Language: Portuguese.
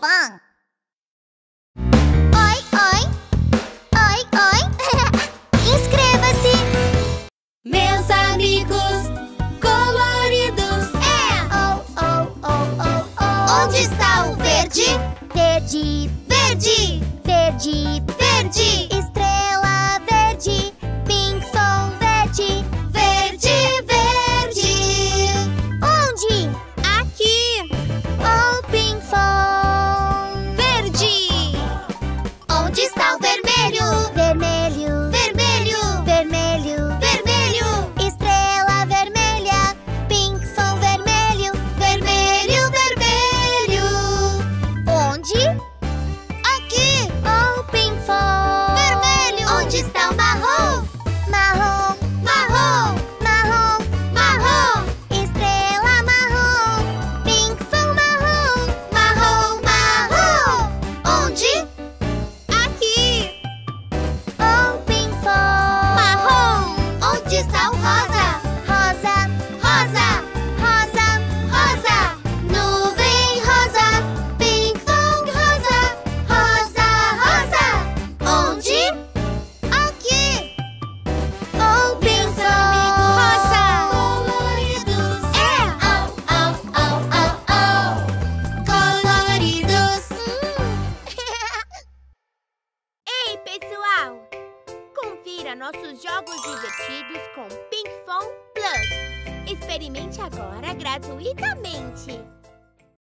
Pinkfong. Oi, oi. Oi, oi. Inscreva-se. Meus amigos coloridos. Oh, oh, oh, oh, oh. Onde está o verde? Verde, Verde, verde, verde, estrela verde, Pinkfong verde. verde, verde. Onde? Aqui, Oh, Pinkfong. verde. Onde está o vermelho? Vermelho, Vermelho, vermelho, vermelho, estrela vermelha, Pinkfong vermelho. vermelho, vermelho. Onde? Aqui, Oh, Pinkfong. vermelho. Onde está o marrom? Marrom, Marrom, marrom, marrom, estrela marrom, Pinkfong marrom. marrom, marrom. Onde? Aqui, Oh, Pinkfong. marrom. Onde está o rosa? Rosa, Rosa, rosa, rosa. Nuvem rosa, Pinkfong rosa, rosa, rosa. Onde? Aqui. oh, Meus amigos rosa, coloridos. Coloridos. Ei, pessoal! Confira nossos jogos divertidos com Pinkfong Plus. Experimente agora gratuitamente.